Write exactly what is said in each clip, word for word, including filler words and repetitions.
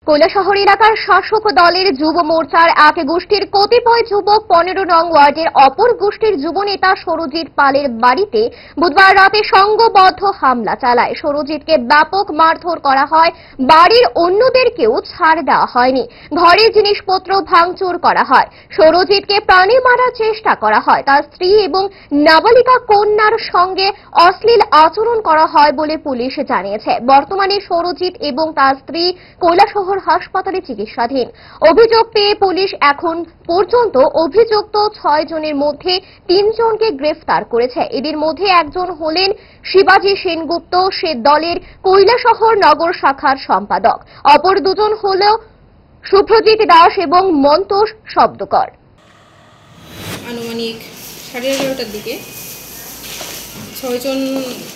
কৈলাসহর এলাকার শাসক দলের যুব মোর্চার এক গোষ্ঠীর কতিপয় যুবক পনেরো নং ওয়ার্ডের অপর গোষ্ঠীর যুবনেতা সরজিৎ পালের বাড়িতে বুধবার রাতে সংঘবদ্ধ হামলা চালায়। সরজিৎকে ব্যাপক মারধর করা হয়, বাড়ির অন্যদেরকেও ছাড় দেওয়া হয়নি। ঘরের জিনিসপত্র ভাঙচুর করা হয়। সরজিৎকে প্রাণে মারার চেষ্টা করা হয়। তার স্ত্রী এবং নাবালিকা কন্যার সঙ্গে অশ্লীল আচরণ করা হয় বলে পুলিশ জানিয়েছে। বর্তমানে সরজিৎ এবং তার স্ত্রী কৈলাসহর হাসপাতালে চিকিৎসাধীন। অভিযোগ পেয়ে পুলিশ এখন পর্যন্ত অভিযুক্ত ছয় জনের মধ্যে তিনজনকে গ্রেফতার করেছে। এদের মধ্যে একজন হলেন শিবাজি সেনগুপ্ত, সে দলের কৈলাসহর নগর শাখার সম্পাদক। অপর দুজন হল শুভ্রজিৎ দাস এবং মন্তোষ শব্দকর। আনুমানিক সাড়ে এগারোটার দিকে ছয়জন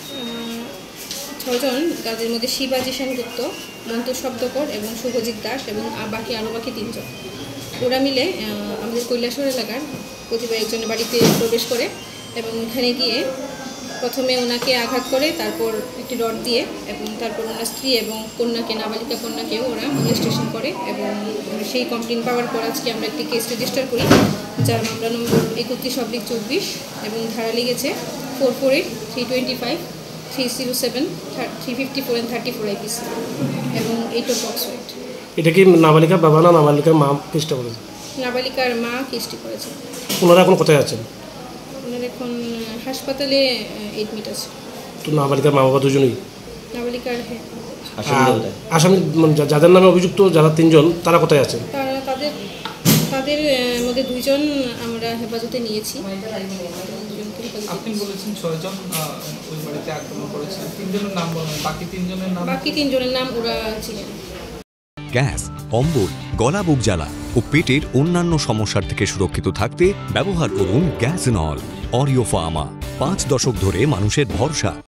ছয়জন তাদের মধ্যে শিবাজি সেনগুপ্ত, মন্তোষ শব্দকর এবং শুভজিৎ দাস এবং বাকি আরও বাকি তিনজন, ওরা মিলে আমাদের কৈলাসহর এলাকার প্রতিবার একজনের বাড়িতে প্রবেশ করে এবং ওখানে গিয়ে প্রথমে ওনাকে আঘাত করে, তারপর একটি রড দিয়ে এবং তারপর ওনার স্ত্রী এবং কন্যাকে, নাবালিকা কন্যাকেও ওরা রেজিস্ট্রেশন করে এবং সেই কমপ্লেন পাওয়ার পর আজকে আমরা একটি কেস রেজিস্টার করি, যার মামলা নম্বর একত্রিশ অব্লিক চব্বিশ এবং ধারা লেগেছে four four eight three twenty five three zero seven three fifty four and thirty four IPC এবং এইট অফ বক্স ওয়েট। এটা কি নাবালিকার বাবা না নাবালিকার মা কেসটা করেছে? নাবালিকার মা কেসটি করেছে। ওনারা এখন কোথায় আছেন? ওনারা এখন হাসপাতালে এডমিট আছে। তো নাবালিকার মা বাবা দুজনেই? নাবালিকার হ্যাঁ। আসামি যাদের নামে অভিযুক্ত যারা তিনজন, তারা কোথায় আছেন? তারা তাদের তাদের মধ্যে দুইজন আমরা হেফাজতে নিয়েছি। আপনি বলেছেন ছয়জন ওই বাড়িতে আক্রমণ করেছেন, তিনজনের নাম বলেন, বাকি তিনজনের নাম? বাকি তিনজনের নাম ওরা ছিলেন। গ্যাস, অম্বল, গলা বুক জ্বালা ও পেটের অন্যান্য সমস্যার থেকে সুরক্ষিত থাকতে ব্যবহার করুন গ্যাসনল। অরিও ফার্মা, পাঁচ দশক ধরে মানুষের ভরসা।